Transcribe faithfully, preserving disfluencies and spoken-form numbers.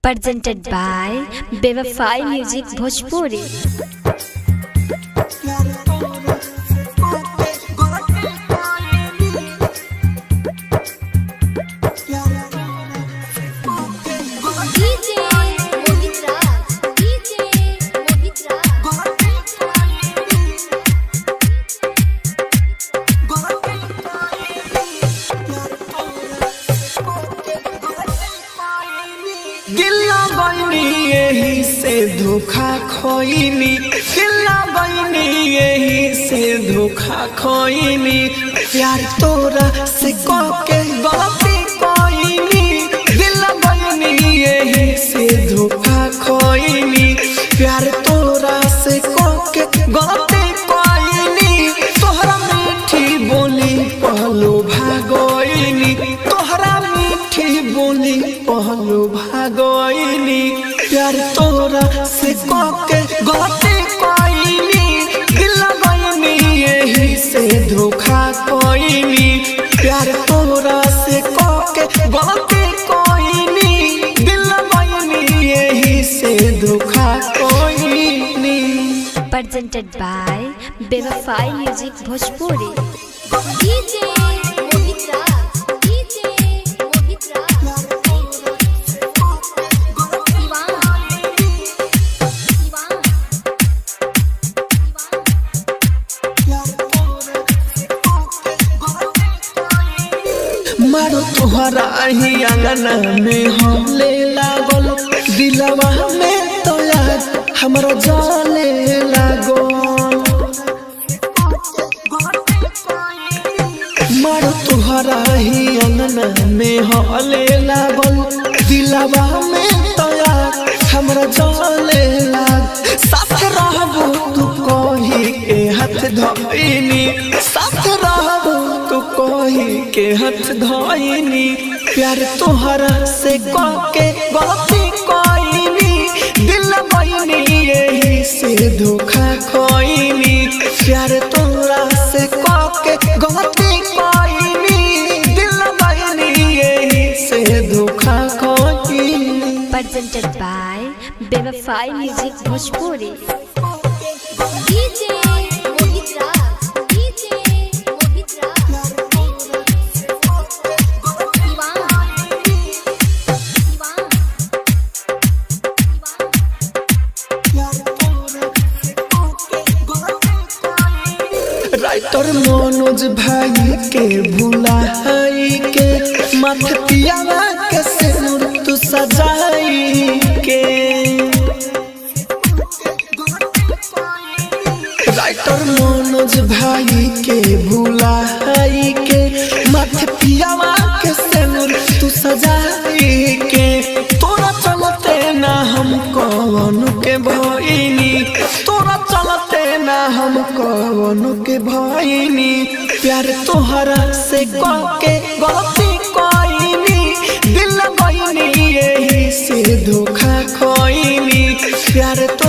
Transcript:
presented by BEWAFAI Music Bhojpuri। गिल्ला बनी यही से धोखा खोइनी, गिल्ला बनी यही से धोखा खोइनी, प्यार तोरा से कोके गलती कोइनी। गिल्ला बनी यही से धोखा खोइनी, प्यार तोरा से कोके गलती कोइनी। तोहरा मीठी बोली पहलो भागोइनी, तोहरा मीठी बोली पहलो भागोइनी, प्यार तोरा से कोके गलती कोइनी। गिल्ला बनी यही से धोखा कोइनी, प्यार तोरा से कोके गलती कोइनी। गिल्ला बनी यही से धोखा कोइनी। Presented by BEWAFAI Music Bhojpuri। मारो तुहरा ही अंगना में हम ले लागल, दिलवा में तो याद हमरा जाने लागो। मारो तुहरा ही अंगना में हम ले लागल, दिलवा में तो याद हमरा जाने लाग। साथ रहबो तू कही के हाथ धइनी, साथ रहबो तू कही के हाथ धइनी, प्यार तोहरा से कोके गलती कोइनी। दिल बनी यही से धोखा खोइनी, प्यार तोरा से कोके गलती कोइनी। दिल बनी यही से धोखा खोइनी। Presented by BEWAFAI Music Bhojpuri। Writer Manoj भाई के भुलाई के, मत पियावा के सिंदूर तू सजाई के। राइटर मनोज भाई के भुलाई के, मत पियावा के सिंदूर तू सजाई के। तोरा चलते ना हम कौन के भइनी, तोरा चलते ना हम कौन के भइनी, प्यार तोहरा से कोके गलती कोइनी। दिल बनी यही से धोखा खोइनी, प्यार